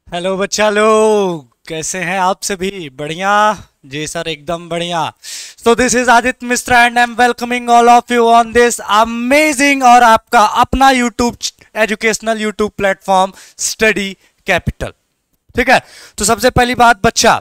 Hello बच्चा लोग, कैसे हैं आप सभी? बढ़िया जी सर, एकदम बढ़िया। So this is Aditya Mishra and I am welcoming all of you on this amazing और आपका अपना YouTube educational YouTube platform study capital. ठीक है, तो सबसे पहली बात बच्चा,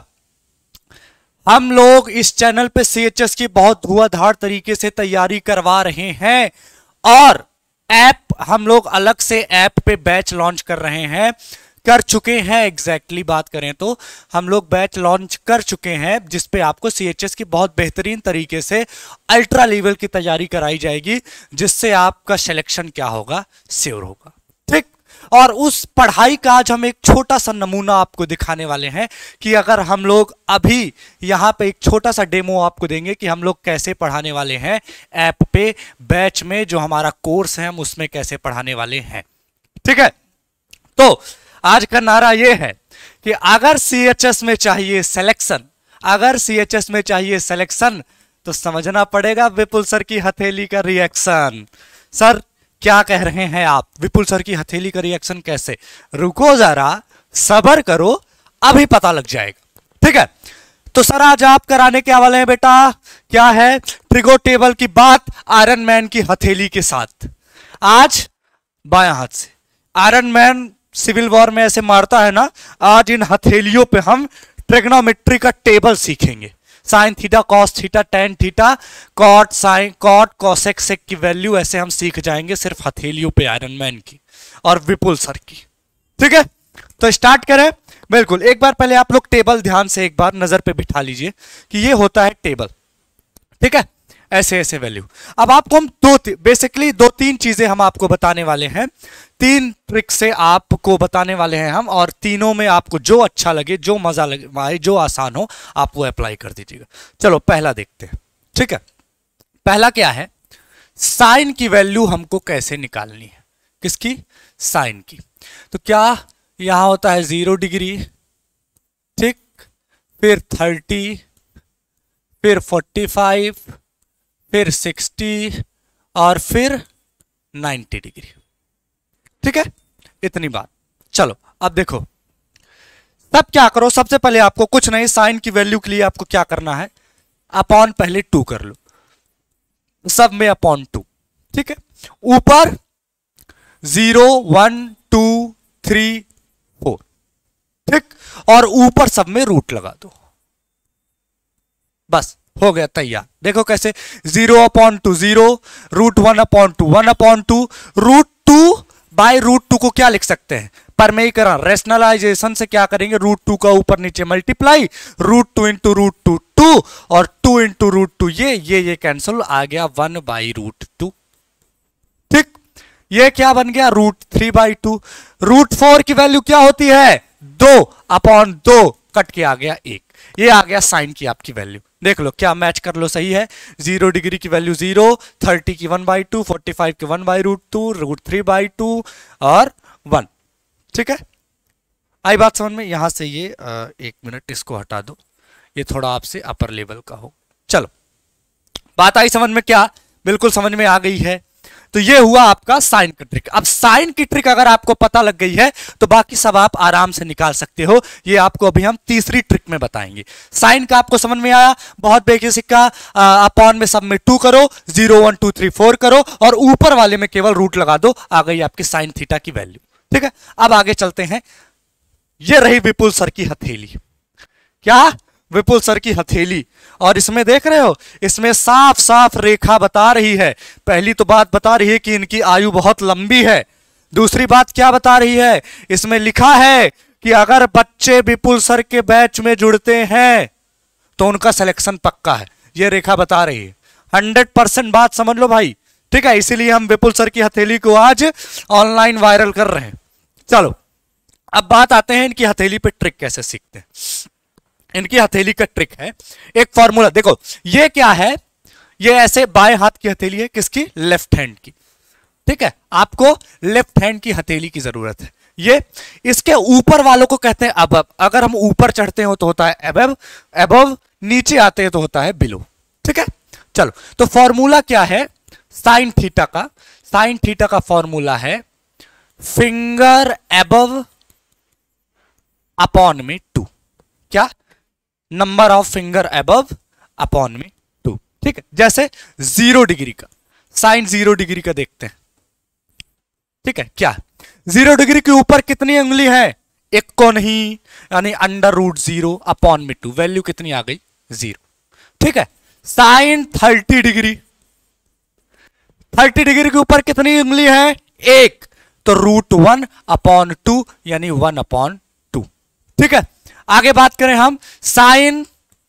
हम लोग इस चैनल पे सीएचएस की बहुत धुआंधार तरीके से तैयारी करवा रहे हैं और ऐप हम लोग अलग से ऐप पे बैच लॉन्च कर रहे हैं, कर चुके हैं। एग्जैक्टली बात करें तो हम लोग बैच लॉन्च कर चुके हैं जिसपे आपको सीएचएस की बहुत बेहतरीन तरीके से अल्ट्रा लेवल की तैयारी कराई जाएगी, जिससे आपका सिलेक्शन क्या होगा, श्योर होगा। ठीक, और उस पढ़ाई का आज हम एक छोटा सा नमूना आपको दिखाने वाले हैं कि अगर हम लोग अभी यहां पे एक छोटा सा डेमो आपको देंगे कि हम लोग कैसे पढ़ाने वाले हैं ऐप पे, बैच में जो हमारा कोर्स है हम उसमें कैसे पढ़ाने वाले हैं। ठीक है, तो आज का नारा यह है कि अगर सीएचएस में चाहिए सिलेक्शन, अगर सीएचएस में चाहिए सिलेक्शन तो समझना पड़ेगा विपुल सर की हथेली का रिएक्शन। सर क्या कह रहे हैं आप? विपुल सर की हथेली का रिएक्शन कैसे? रुको जरा, सब्र करो, अभी पता लग जाएगा। ठीक है, तो सर आज आप कराने क्या वाले हैं बेटा? क्या है? ट्रिगो टेबल की बात आयरन मैन की हथेली के साथ। आज बायां हाथ से आयरन मैन सिविल वॉर में ऐसे मारता है ना, आज इन हथेलियों पे हम ट्रिग्नोमेट्री का टेबल सीखेंगे। Sine theta, cos theta, tan theta, cot sine, cot cosec sec की वैल्यू ऐसे हम सीख जाएंगे सिर्फ हथेलियों पे आयरन मैन की और विपुल सर की। ठीक है, तो स्टार्ट करें। बिल्कुल, एक बार पहले आप लोग टेबल ध्यान से एक बार नजर पे बिठा लीजिए कि ये होता है टेबल। ठीक है, ऐसे ऐसे वैल्यू। अब आपको हम बेसिकली दो तीन चीजें हम आपको बताने वाले हैं, तीन ट्रिक से आपको बताने वाले हैं हम, और तीनों में आपको जो अच्छा लगे, जो मजा लगे, जो आसान हो, आप वो अप्लाई कर दीजिएगा। चलो पहला देखते हैं। ठीक है, पहला क्या है? साइन की वैल्यू हमको कैसे निकालनी है? किसकी? साइन की। तो क्या यहां होता है 0 डिग्री, ठीक, फिर 30, फिर 45, फिर 60 और फिर 90 डिग्री। ठीक है, इतनी बात। चलो अब देखो, तब क्या करो, सबसे पहले आपको कुछ नहीं, साइन की वैल्यू के लिए आपको क्या करना है, अपॉन पहले 2 कर लो, सब में अपॉन 2। ठीक है, ऊपर 0 1 2 3 4, ठीक, और ऊपर सब में रूट लगा दो, बस हो गया तैयार। देखो कैसे, 0 upon 2 0, root 1 upon 2 1 upon 2, root 2 by root 2 को क्या लिख सकते हैं? परमेयीकरण, रेशनलाइजेशन से क्या करेंगे, रूट 2 का ऊपर नीचे मल्टीप्लाई, रूट 2 इंटू रूट 2 2, और 2 इंटू रूट 2 ये कैंसिल, आ गया 1 बाई रूट 2। ठीक, ये क्या बन गया, रूट 3 बाई 2। रूट 4 की वैल्यू क्या होती है? 2 अपॉन 2, कट के आ गया 1। ये आ गया साइन की आपकी वैल्यू। देख लो क्या मैच कर लो, सही है। 0 डिग्री की वैल्यू 0, 30 की 1 बाई 2, 45 की 1 बाई रूट 2, रूट 3 बाई 2 और 1। ठीक है, आई बात समझ में? यहां से ये एक मिनट इसको हटा दो, ये थोड़ा आपसे अपर लेवल का हो। चलो, बात आई समझ में? क्या बिल्कुल समझ में आ गई है? तो ये हुआ आपका साइन की ट्रिक। अब साइन की ट्रिक अगर आपको पता लग गई है तो बाकी सब आप आराम से निकाल सकते हो। ये आपको अभी हम तीसरी ट्रिक में बताएंगे। साइन का आपको समझ में आया, बहुत बेसिक का। अपॉन में सब में 2 करो, 0 1 2 3 4 करो, और ऊपर वाले में केवल रूट लगा दो, आ गई आपकी साइन थीटा की वैल्यू। ठीक है, अब आगे चलते हैं। ये रही विपुल सर की हथेली। क्या? विपुल सर की हथेली। और इसमें देख रहे हो, इसमें साफ साफ रेखा बता रही है। पहली तो बात बता रही है कि इनकी आयु बहुत लंबी है। दूसरी बात क्या बता रही है, इसमें लिखा है कि अगर बच्चे विपुल सर के बैच में जुड़ते हैं तो उनका सिलेक्शन पक्का है। यह रेखा बता रही है। 100% बात समझ लो भाई। ठीक है, इसीलिए हम विपुल सर की हथेली को आज ऑनलाइन वायरल कर रहे हैं। चलो अब बात आते हैं इनकी हथेली पे ट्रिक कैसे सीखते हैं। इनकी हथेली का ट्रिक है, एक फॉर्मूला देखो। ये क्या है? ये ऐसे बाएं हाथ की हथेली है, किसकी? लेफ्ट हैंड की। ठीक है, आपको लेफ्ट हैंड की हथेली की जरूरत है। ये इसके ऊपर वालों को कहते हैं अबव। अगर हम ऊपर चढ़ते हो तो होता है अबव, अबव नीचे आते हैं तो होता है बिलो। ठीक है, चलो तो फॉर्मूला क्या है साइन थीटा का? साइन थीटा का फॉर्मूला है फिंगर अबव अपॉन में 2। क्या? Number of finger above upon में 2। ठीक है, जैसे 0 डिग्री का साइन 0 डिग्री का देखते हैं। ठीक है, क्या 0 डिग्री के ऊपर कितनी उंगली है? एक को नहीं, यानी √0 अपॉन में 2। वैल्यू कितनी आ गई? 0। ठीक है, साइन 30 डिग्री, 30 डिग्री के ऊपर कितनी उंगली है? एक, तो √1 अपॉन 2 यानी 1 अपॉन 2। ठीक है, आगे बात करें हम साइन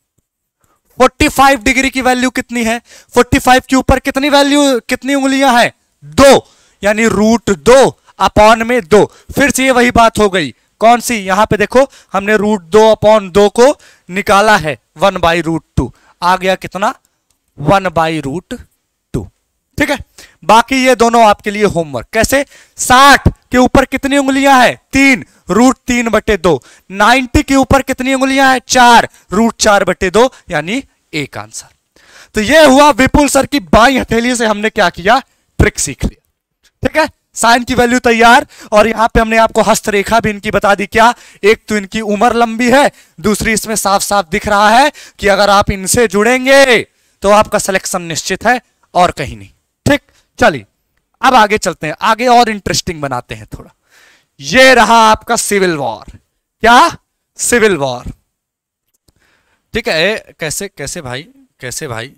45 डिग्री की वैल्यू कितनी है? 45 के ऊपर कितनी वैल्यू, कितनी उंगलियां हैं? 2, यानी √2 अपॉन में 2। फिर से ये वही बात हो गई, कौन सी? यहां पे देखो हमने √2 अपॉन 2 को निकाला है 1/√2, आ गया कितना? 1/√2। ठीक है, बाकी ये दोनों आपके लिए होमवर्क। कैसे? 60 के ऊपर कितनी उंगलियां हैं? 3, √3/2। 90 के ऊपर कितनी उंगलियां हैं? 4, √4/2, यानी 1 आंसर। तो ये हुआ विपुल सर की बाईं हथेली से हमने क्या किया? ट्रिक सीख लिया। ठीक है, साइन की वैल्यू तैयार, और यहां पे हमने आपको हस्तरेखा भी इनकी बता दी। क्या? एक तो इनकी उम्र लंबी है, दूसरी इसमें साफ साफ दिख रहा है कि अगर आप इनसे जुड़ेंगे तो आपका सिलेक्शन निश्चित है और कहीं नहीं। ठीक, चलिए अब आगे चलते हैं, आगे और इंटरेस्टिंग बनाते हैं थोड़ा। ये रहा आपका सिविल वॉर। क्या? Civil war. ठीक है, कैसे कैसे भाई, कैसे भाई?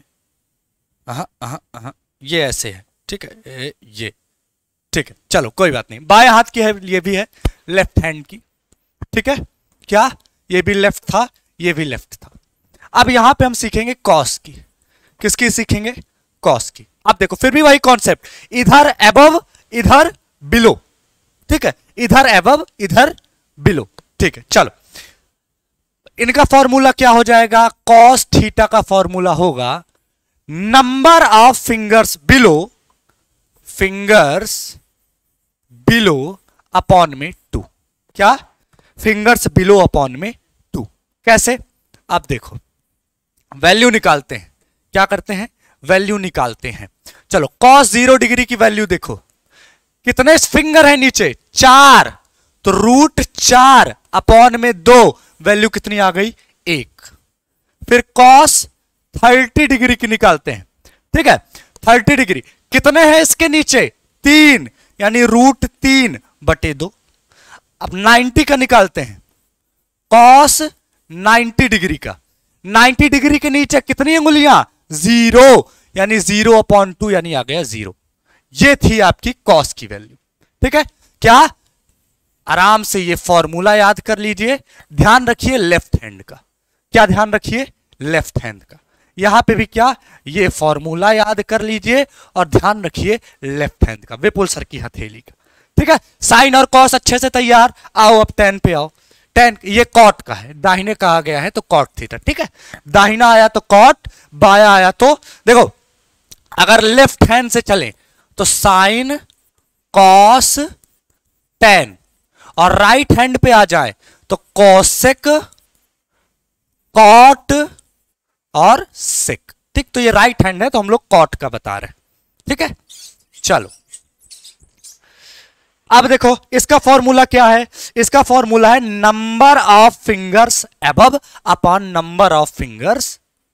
ये ऐसे है। ठीक है, ये ठीक है, चलो कोई बात नहीं। बाएं हाथ की है, ये भी है लेफ्ट हैंड की। ठीक है, क्या? ये भी लेफ्ट था, ये भी लेफ्ट था। अब यहां पे हम सीखेंगे कॉस की। किसकी सीखेंगे? कॉस की। अब देखो फिर भी वही कॉन्सेप्ट, इधर अबव इधर बिलो। ठीक है, इधर अबव इधर बिलो। ठीक है, चलो इनका फॉर्मूला क्या हो जाएगा? कॉस थीटा का फॉर्मूला होगा number of fingers below, fingers below upon में 2। क्या? फिंगर्स बिलो अपॉन में 2। कैसे? अब देखो वैल्यू निकालते हैं। क्या करते हैं? वैल्यू निकालते हैं। चलो cos 0 डिग्री की वैल्यू देखो, कितने फिंगर है नीचे? 4, तो √4 अपॉन में 2, वैल्यू कितनी आ गई? 1। फिर cos 30 डिग्री की निकालते हैं। ठीक है, 30 डिग्री कितने हैं इसके नीचे? 3, यानी √3/2। अब 90 का निकालते हैं, cos 90 डिग्री का। 90 डिग्री के नीचे कितनी उंगलियां? 0, यानी 0/2, यानी आ गया 0। ये थी आपकी कॉस की वैल्यू। ठीक है, क्या? आराम से ये फॉर्मूला याद कर लीजिए। ध्यान रखिए लेफ्ट हैंड का। क्या ध्यान रखिए? लेफ्ट हैंड का। यहां पे भी क्या? ये फॉर्मूला याद कर लीजिए और ध्यान रखिए लेफ्ट हैंड का, विपुल सर की हथेली का। ठीक है, साइन और कॉस अच्छे से तैयार। आओ अब tan पे आओ। tan ये कॉट का है, दाहिने का आ गया है तो कॉट थीटा। ठीक है, दाहिना आया तो कॉट, बाया आया तो देखो, अगर लेफ्ट हैंड से चलें तो साइन कॉस tan, और राइट हैंड पे आ जाए तो कॉसेक कॉट और सेक। ठीक, तो ये राइट हैंड है तो हम लोग कॉट का बता रहे हैं। ठीक है, चलो अब देखो इसका फॉर्मूला क्या है? इसका फॉर्मूला है number of fingers above upon number of fingers.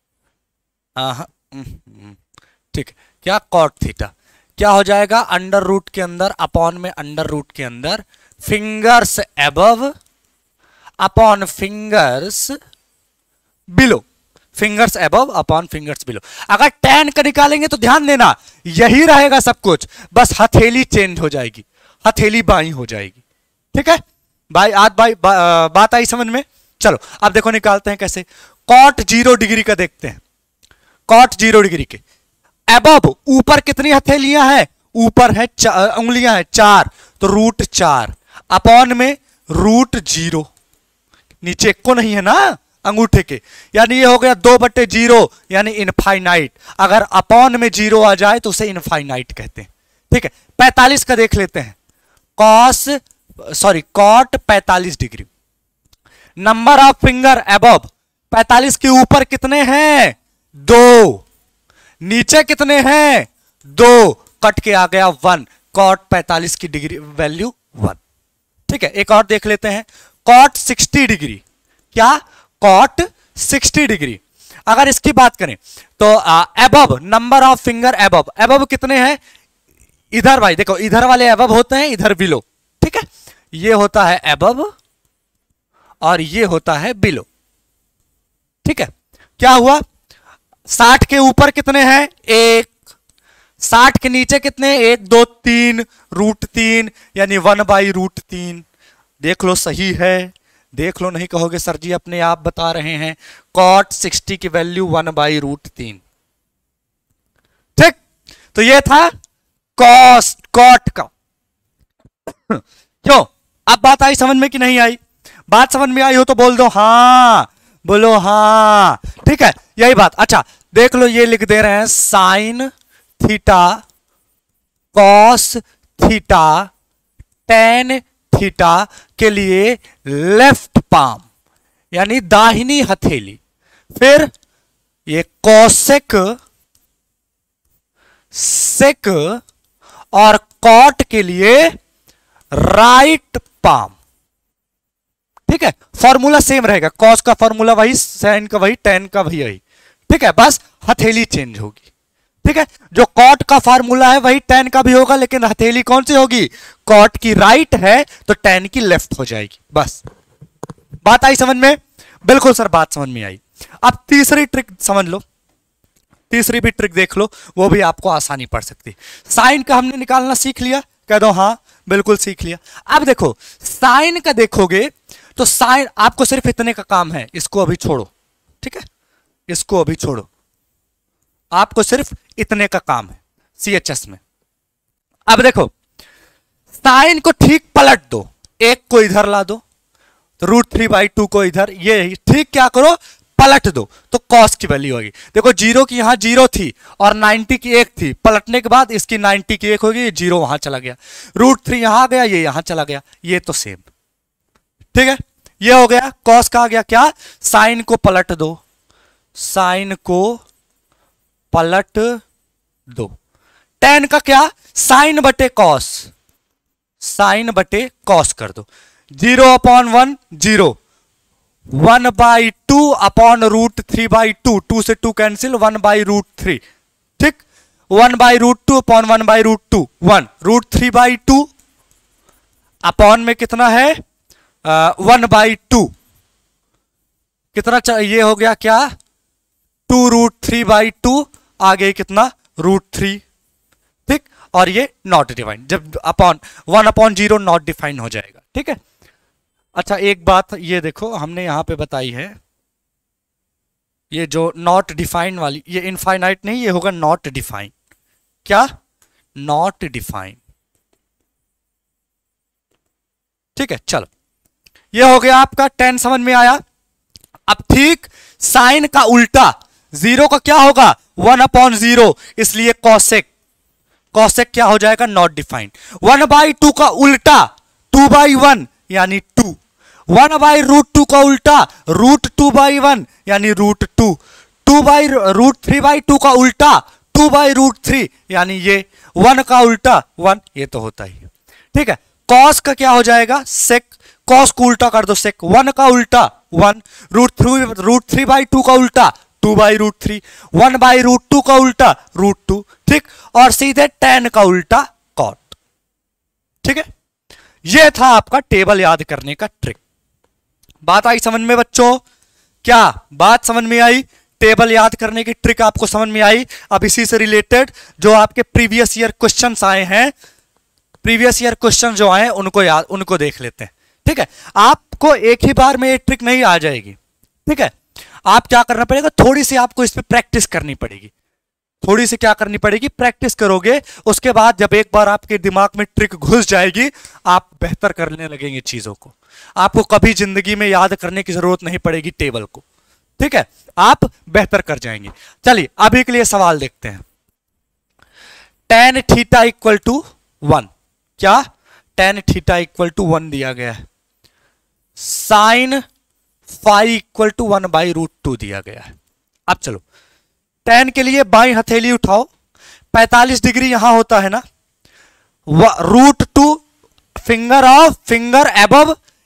ठीक, क्या? Cot theta. क्या हो जाएगा? अंडर रूट के अंदर अपॉन में अंडर रूट के अंदर fingers above upon fingers below, fingers above upon fingers below. अगर tan का निकालेंगे तो ध्यान देना यही रहेगा सब कुछ, बस हथेली चेंज हो जाएगी, हथेली बाई हो जाएगी। ठीक है भाई, आज भाई बात आई समझ में? चलो अब देखो निकालते हैं कैसे। cot 0 डिग्री का देखते हैं। cot 0 डिग्री के अबव ऊपर कितनी हथेलियां हैं? ऊपर है उंगलियां हैं 4, तो √4 अपॉन में √0, नीचे को नहीं है ना अंगूठे के, यानी ये हो गया 2/0, यानी इनफाइनाइट। अगर अपॉन में 0 आ जाए तो उसे इनफाइनाइट कहते हैं। ठीक है, 45 का देख लेते हैं। cot 45 degree, number of finger above 45 के ऊपर कितने हैं? 2, नीचे कितने हैं? 2, कट के आ गया 1। cot 45 की डिग्री वैल्यू 1। ठीक है, एक और देख लेते हैं। Cot 60 degree. क्या? Cot 60 degree. अगर इसकी बात करें तो above, number of finger above, above कितने हैं इधर भाई, देखो इधर वाले एबव होते हैं, इधर बिलो, ठीक है, ये होता है एबव और ये होता है बिलो, ठीक है। क्या हुआ? 60 के ऊपर कितने हैं? 1, 60 के नीचे कितने? 1 2 3 √3 यानी 1/√3। देख लो सही है, देख लो, नहीं कहोगे सर जी अपने आप बता रहे हैं। कॉट 60 की वैल्यू 1/√3, ठीक। तो ये था कॉट का। क्यों? अब बात आई समझ में कि नहीं आई? बात समझ में आई हो तो बोल दो हाँ, बोलो हाँ, ठीक है, यही बात। अच्छा देख लो, ये लिख दे रहे हैं sine theta cos theta tan theta के लिए लेफ्ट पाम यानी दाहिनी हथेली, फिर ये कॉसेक सेक और कॉट के लिए राइट पाम, ठीक है। फॉर्मूला सेम रहेगा, कॉस का फॉर्मूला वही, साइन का वही, टेन का वही, ठीक है, बस हथेली चेंज होगी, ठीक है। जो कॉट का फार्मूला है वही टेन का भी होगा, लेकिन हथेली कौन सी होगी? कॉट की राइट है तो टेन की लेफ्ट हो जाएगी, बस। बात आई समझ में? बिल्कुल सर, बात समझ में आई। अब तीसरी ट्रिक समझ लो, तीसरी भी ट्रिक देख लो, वो भी आपको आसानी पड़ सकती। साइन का हमने निकालना सीख लिया, कह दो हाँ, बिल्कुल सीख लिया। अब देखो साइन का देखोगे तो साइन आपको सिर्फ इतने का काम है, इसको अभी छोड़ो, ठीक है, इसको अभी छोड़ो, आपको सिर्फ इतने का काम है CHS में। अब देखो साइन को ठीक पलट दो, एक को इधर ला दो, तो √3/2 को इधर, ये ठीक क्या करो, पलट दो, तो कॉस की वैल्यू होगी। देखो 0 की यहां 0 थी और 90 की 1 थी, पलटने के बाद इसकी 90 की 1 होगी, ये 0 वहां चला गया, √3 यहां आ गया, ये यहां चला गया, ये तो सेम, ठीक है। ये हो गया कॉस का, आ गया क्या? साइन को पलट दो, साइन को पलट दो। टेन का क्या? साइन बटे कॉस, साइन बटे कॉस कर दो। 0/1 0, 1/2 अपॉन √3/2, 2 से 2 कैंसिल, 1/√3, ठीक, 1/√2 अपॉन 1/√2 1, √3/2 अपॉन में कितना है 1/2, कितना ये हो गया क्या? 2√3/2, आगे कितना √3, ठीक, और ये नॉट डिफाइंड, जब अपॉन 1/0 नॉट डिफाइंड हो जाएगा, ठीक है। अच्छा एक बात ये देखो, हमने यहां पे बताई है, ये जो नॉट डिफाइंड वाली, ये इनफाइनाइट नहीं, ये होगा नॉट डिफाइंड। क्या? नॉट डिफाइंड, ठीक है। चलो ये हो गया आपका, 10 समझ में आया। अब ठीक साइन का उल्टा, 0 का क्या होगा? 1/0, इसलिए कॉसेक, कॉसेक क्या हो जाएगा? Not defined. 1/2 का उल्टा 2/1 यानी 2, 1/√2 का उल्टा √2/1 यानी √2, 2/√3/2 का उल्टा 2/√3 यानी ये 1 का उल्टा 1, ये तो होता ही है, ठीक है। कॉस का क्या हो जाएगा? सेक, कॉस को उल्टा कर दो, सेक, 1 का उल्टा 1, √3/2 का उल्टा 2/√3, 1/√2 का उल्टा √2, ठीक, और सीधे tan का उल्टा cot, ठीक है। यह था आपका टेबल याद करने का ट्रिक। बात आई समझ में बच्चों? क्या बात समझ में आई? टेबल याद करने की ट्रिक आपको समझ में आई? अब इसी से रिलेटेड जो आपके प्रीवियस ईयर क्वेश्चंस आए हैं, प्रीवियस ईयर क्वेश्चन जो आए उनको याद, उनको देख लेते हैं, ठीक है। आपको एक ही बार में ये ट्रिक नहीं आ जाएगी, ठीक है। आप क्या करना पड़ेगा, थोड़ी सी आपको इस पे प्रैक्टिस करनी पड़ेगी, थोड़ी सी क्या करनी पड़ेगी, प्रैक्टिस करोगे। उसके बाद जब एक बार आपके दिमाग में ट्रिक घुस जाएगी, आप बेहतर करने लगेंगे चीजों को, आपको कभी जिंदगी में याद करने की जरूरत नहीं पड़ेगी टेबल को, ठीक है, आप बेहतर कर जाएंगे। चलिए अभी के लिए सवाल देखते हैं। tan थीटा इक्वल टू 1, क्या tan थीटा इक्वल टू 1 दिया गया है, साइन फाई इक्वल टू 1/√2 दिया गया है। अब चलो tan के लिए बाई हथेली उठाओ, 45 डिग्री यहां होता है ना, √2 फिंगर ऑफ फिंगर एबव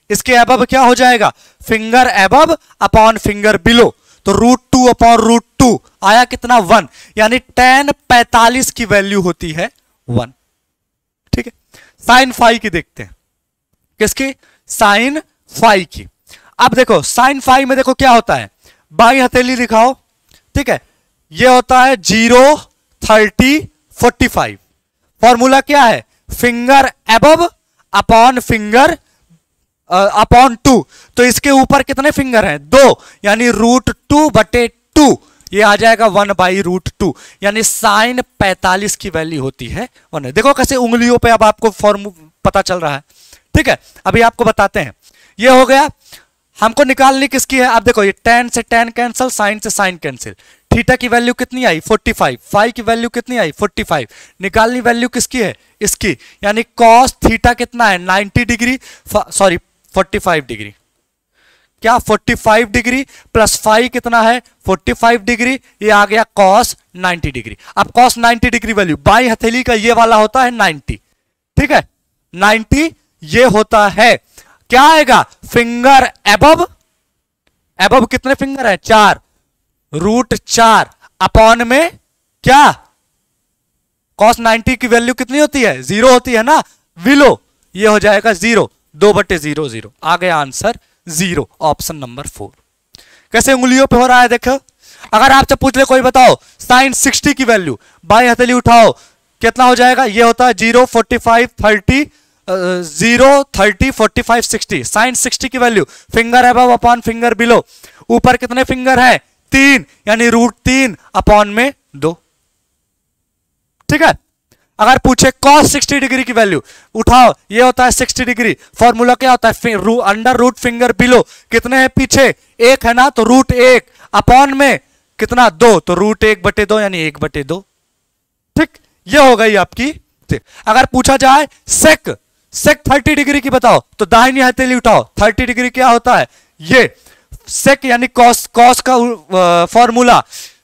इसके अबव क्या हो जाएगा, finger above upon finger below, तो √2 अपॉन √2 आया कितना 1, यानी tan 45 की वैल्यू होती है 1। ठीक है, sin फाई की देखते हैं, किसकी, sin फाई की। अब देखो sin फाई में देखो क्या होता है, बाई हथेली दिखाओ, ठीक है, ये होता है 0 30 45। फॉर्मूला क्या है, finger above upon finger upon 2, तो इसके ऊपर कितने फिंगर हैं, 2, यानी √2/2, ये आ जाएगा 1/√2, यानी sin 45 की वैल्यू होती है 1। देखो कैसे उंगलियों पे अब आपको फॉर्मूला पता चल रहा है। ठीक है, अभी आपको बताते हैं, ये हो गया, हमको निकालनी किसकी है, अब देखो ये tan से tan कैंसिल, sin से sin कैंसिल, थीटा की वैल्यू कितनी आई 45, फाई की वैल्यू कितनी आई 45, निकालनी वैल्यू किसकी है, इसकी, यानी cos थीटा कितना है 90 डिग्री, सॉरी 45 डिग्री, क्या 45 डिग्री प्लस फाई कितना है 45 डिग्री, ये आ गया cos 90 डिग्री। अब cos 90 डिग्री वैल्यू बाई हथेली का ये वाला होता है 90, ठीक है 90, ये होता है क्या आएगा, फिंगर अबव, अबव कितने फिंगर है 4, √4 अपॉन में क्या, cos 90 की वैल्यू कितनी होती है 0 होती है ना, विलो, ये हो जाएगा 0, 2/0 आ गया आंसर 0, ऑप्शन नंबर 4। कैसे उंगलियों पे हो रहा है देखो, अगर आपसे पूछ ले कोई बताओ sin 60 की वैल्यू, बाई हथेली उठाओ, कितना हो जाएगा, ये होता है 0 45 30 0 30 45 60, sin 60 की value finger above upon finger below, ऊपर कितने फिंगर है 3, यानी √3 अपॉन में 2। ठीक है, अगर पूछे cos 60 डिग्री की वैल्यू उठाओ, ये होता है 60 डिग्री, फॉर्मूला क्या होता है, अंडर रूट फिंगर बिलो, कितने हैं पीछे 1 है ना, तो √1 अपॉन में कितना 2, तो √1/2 यानी 1/2। ठीक, ये हो गई आपकी। अगर पूछा जाए सेक 30 डिग्री की बताओ, तो दाहिनी हथेली उठाओ, 30 डिग्री क्या होता है, ये सेक यानी कॉस का formula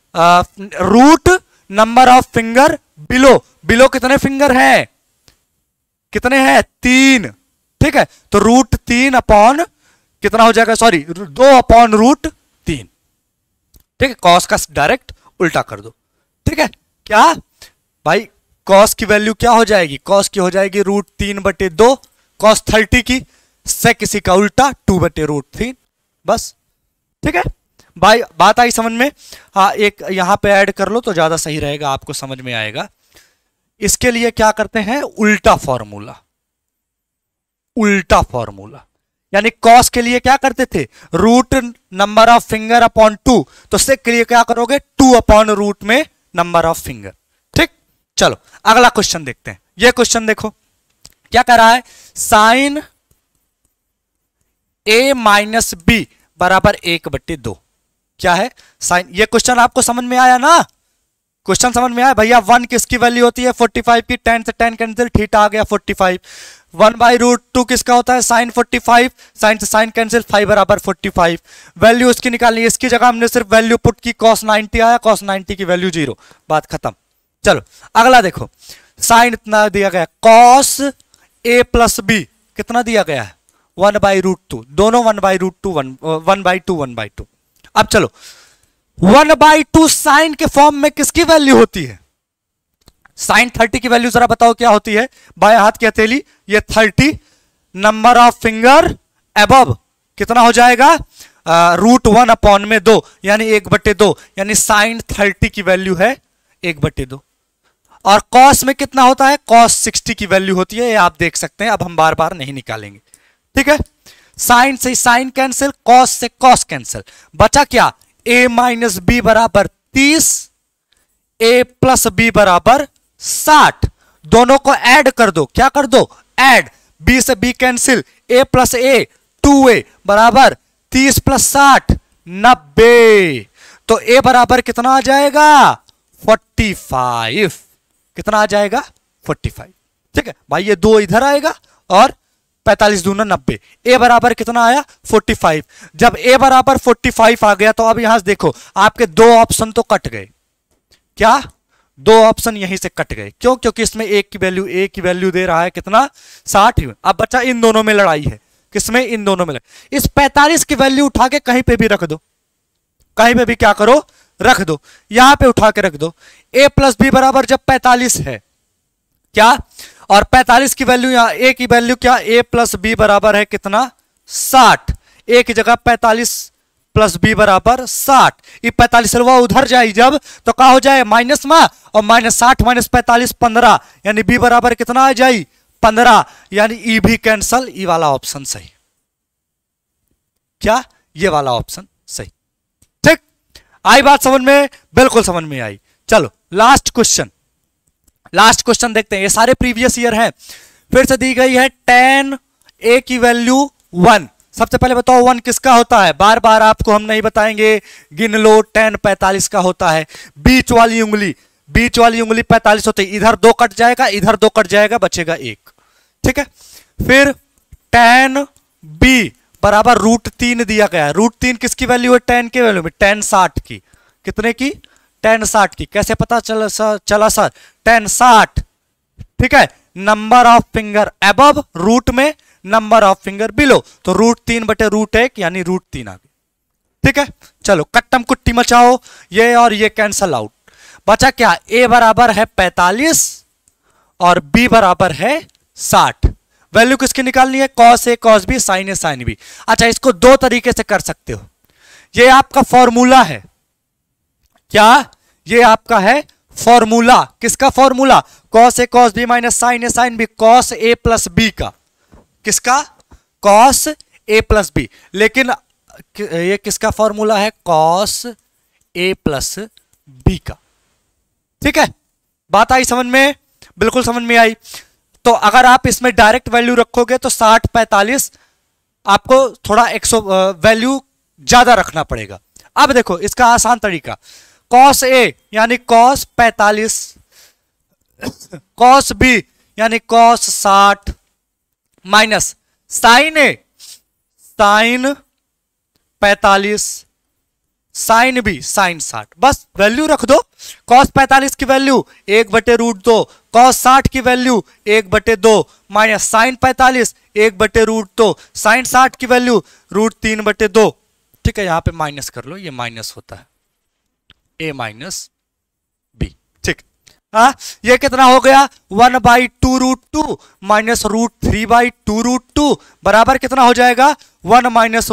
root number of finger below, below कितने फिंगर हैं, कितने हैं 3, ठीक है, तो √3 अपॉन कितना हो जाएगा, सॉरी 2 अपॉन √3। ठीक है, कॉस का डायरेक्ट उल्टा कर दो। ठीक है, क्या भाई कॉस की वैल्यू क्या हो जाएगी, कॉस की हो जाएगी √3/2, cos 30 की सेक किसी का उल्टा 2/√3, बस। ठीक है भाई, बात आई समझ में। हाँ, एक यहां पे ऐड कर लो तो ज्यादा सही रहेगा, आपको समझ में आएगा। इसके लिए क्या करते हैं, उल्टा फॉर्मूला, उल्टा फॉर्मूला, यानी कॉस के लिए क्या करते थे, root number of finger upon 2, तो सेक के लिए क्या करोगे 2 अपॉन रूट में नंबर ऑफ फिंगर। ठीक, चलो अगला क्वेश्चन देखते हैं। यह क्वेश्चन देखो क्या कर रहा है, साइन a माइनस बी बराबर 1/2, क्या है साइन, ये क्वेश्चन आपको समझ में आया ना, क्वेश्चन समझ में आया भैया। 1 किसकी वैल्यू होती है 45 की, tan से tan कैंसिल, थीटा आ गया 45, 1/√2 किसका होता है sin 45, sin से sin कैंसिल, फाई बराबर 45, वैल्यू उसकी निकालनी है, इसकी जगह हमने सिर्फ वैल्यू पुट की, cos 90 आया, cos 90 की वैल्यू 0, बात खत्म। चलो अगला देखो, साइन इतना दिया गया, cos a प्लस b कितना दिया गया है 1/√2, दोनों 1/√2 1/2। अब चलो 1/2 साइन के फॉर्म में किसकी वैल्यू होती है, साइन 30 की वैल्यू जरा बताओ क्या होती है, बाएं हाथ की हथेली, ये 30 नंबर ऑफ फिंगर अबव कितना हो जाएगा √1 अपॉन में 2, यानी 1/2, यानी साइन 30 की वैल्यू है 1/2। और कॉस में कितना होता है, cos 60 की वैल्यू होती है, ये आप देख सकते हैं, अब हम बार बार नहीं निकालेंगे। ठीक है, साइन से साइन कैंसिल, कॉस से कॉस कैंसिल, बचा क्या a माइनस बी बराबर 30, a प्लस बी बराबर 60, दोनों को ऐड कर दो, क्या कर दो ऐड, b से b cancel, a plus a 2a बराबर 30 प्लस 60 90, तो a बराबर कितना आ जाएगा 45, कितना आ जाएगा 45। ठीक है भाई, ये 2 इधर आएगा और 45 दूना 90, a बराबर कितना आया 45। जब a बराबर 45 आ गया तो अब यहां से देखो आपके 2 ऑप्शन तो कट गए, क्या 2 ऑप्शन यहीं से कट गए, क्यों, क्योंकि इसमें a की वैल्यू दे रहा है कितना 60, अब बच्चा इन दोनों में लड़ाई है, किसमें, इन दोनों में। इस 45 की वैल्यू उठा के कहीं पे भी रख दो, कहीं पे भी क्या करो, रख दो, यहां पे उठा के रख दो। a प्लस बी बराबर जब 45 है क्या, और 45 की वैल्यू यहां a की वैल्यू क्या, a प्लस बी बराबर है कितना, 60। a की जगह 45 प्लस बी बराबर 60। ये 45 वो उधर जाए जब तो क्या हो जाए माइनस में, और -60 माइनस 45 15, यानी b बराबर कितना आ जाए 15, यानी e भी कैंसल, ई वाला ऑप्शन सही। क्या, ये वाला ऑप्शन सही। ठीक, आई बात समझ में, बिल्कुल समझ में आई। चलो लास्ट क्वेश्चन, लास्ट क्वेश्चन देखते हैं। ये सारे प्रीवियस ईयर हैं। फिर से दी गई है tan a की वैल्यू 1। सबसे पहले बताओ 1 किसका होता है, बार बार आपको हम नहीं बताएंगे, गिन लो। tan 45 का होता है। बीच वाली उंगली, बीच वाली उंगली 45 होती है, इधर 2 कट जाएगा, इधर 2 कट जाएगा, बचेगा 1। ठीक है, फिर tan b बराबर √3 दिया गया है। √3 किसकी वैल्यू है, tan के वैल्यू में, tan 60 की। कितने की, tan 60 की। कैसे पता चला सर, tan 60। ठीक है, number of finger above, root में नंबर ऑफ फिंगर बिलो, तो √3 बटे √1 यानी √3 आ गया। ठीक है, चलो कट्टम कुट्टी मचाओ, ये और ये कैंसल आउट। बचा क्या, a बराबर है 45 और b बराबर है 60। वैल्यू किसकी निकालनी है, cos a cos b sin a sin b। अच्छा, इसको दो तरीके से कर सकते हो। ये आपका फॉर्मूला है, क्या, ये आपका है फॉर्मूला। किसका formula, cos a cos b minus sin a sin b, cos a plus b का। किसका, cos a प्लस b। लेकिन ये किसका फॉर्मूला है, cos a प्लस b का। ठीक है, बात आई समझ में, बिल्कुल समझ में आई। तो अगर आप इसमें डायरेक्ट वैल्यू रखोगे तो 60 45, आपको थोड़ा 100 वैल्यू ज्यादा रखना पड़ेगा। अब देखो इसका आसान तरीका, cos a यानी cos 45, cos b यानी cos 60 minus sin a sin 45, sin b sin 60। बस वैल्यू रख दो। cos 45 की वैल्यू 1/√2, cos 60 की वैल्यू 1/2 माइनस sin 45 1/√2, sin 60 की वैल्यू √3/2। ठीक है, यहां पे माइनस कर लो, ये माइनस होता है a माइनस b। ठीक, हाँ, ये कितना हो गया, 1/2√2 माइनस √3/2√2 बराबर कितना हो जाएगा, 1 माइनस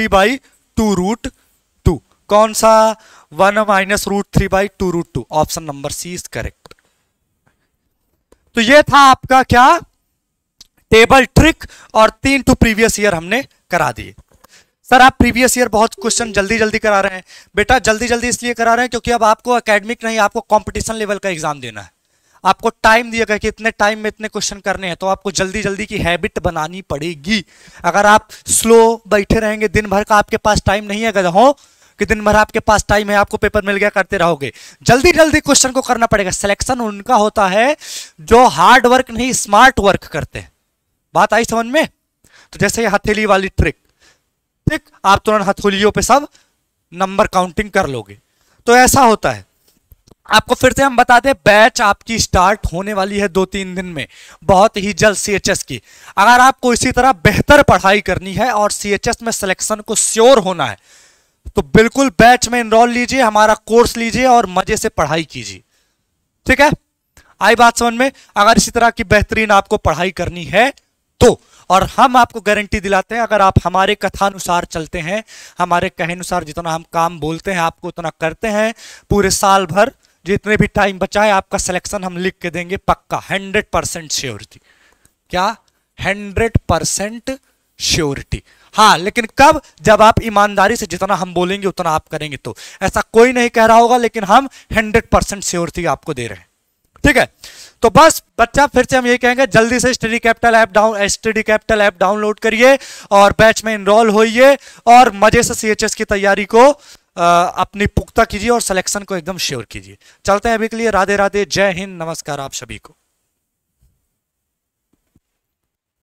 √3/2√2। कौन सा, 1 माइनस √3/2√2। Option number C is correct. तो ये था आपका क्या, टेबल ट्रिक, और 3 टू प्रीवियस ईयर हमने करा दिए। सर आप प्रीवियस ईयर बहुत क्वेश्चन जल्दी जल्दी करा रहे हैं। बेटा जल्दी जल्दी इसलिए करा रहे हैं क्योंकि अब आपको एकेडमिक नहीं, आपको कंपटीशन लेवल का एग्जाम देना है। आपको टाइम दिया गया कि इतने टाइम में इतने क्वेश्चन करने हैं, तो आपको जल्दी जल्दी की हैबिट बनानी पड़ेगी। अगर आप स्लो बैठे रहेंगे, दिन भर का आपके पास टाइम नहीं है, अगर हो कि दिन भर आपके पास टाइम है, आपको पेपर मिल गया, करते रहोगे, जल्दी जल्दी क्वेश्चन को करना पड़ेगा। सिलेक्शन उनका होता है जो हार्ड वर्क नहीं स्मार्ट वर्क करते हैं। बात आई समझ में। तो जैसे ये हथेली वाली ट्रिक, ठीक, आप तुरंत हथेलियों पे सब नंबर काउंटिंग कर लोगे, तो ऐसा होता है। आपको फिर से हम बता दें, बैच आपकी स्टार्ट होने वाली है 2-3 दिन में, बहुत ही जल्द सीएचएस की। अगर आपको इसी तरह बेहतर पढ़ाई करनी है और सीएचएस में सिलेक्शन को श्योर होना है, तो बिल्कुल बैच में एनरोल लीजिए, हमारा कोर्स लीजिए और मजे से पढ़ाई कीजिए। ठीक है, आई बात समझ में। अगर इसी तरह की बेहतरीन आपको पढ़ाई करनी है तो, और हम आपको गारंटी दिलाते हैं, अगर आप हमारे कथानुसार चलते हैं, हमारे कहे अनुसार जितना हम काम बोलते हैं आपको उतना करते हैं, पूरे साल भर जितने भी टाइम बचा है आपका सिलेक्शन हम लिख के देंगे पक्का, 100% श्योरिटी। क्या, 100% श्योरिटी। हाँ, लेकिन कब, जब आप ईमानदारी से जितना हम बोलेंगे उतना आप करेंगे। तो ऐसा कोई नहीं कह रहा होगा, लेकिन हम 100% श्योरिटी आपको दे रहे हैं। ठीक है, तो बस बच्चा फिर से हम ये कहेंगे, जल्दी से स्टडी कैपिटल ऐप डाउनलोड करिए और बैच में एनरोल होइए और मजे से सीएचएस की तैयारी को अपनी पुख्ता कीजिए और सिलेक्शन को एकदम श्योर कीजिए। चलते हैं अभी के लिए, राधे राधे, जय हिंद, नमस्कार आप सभी को।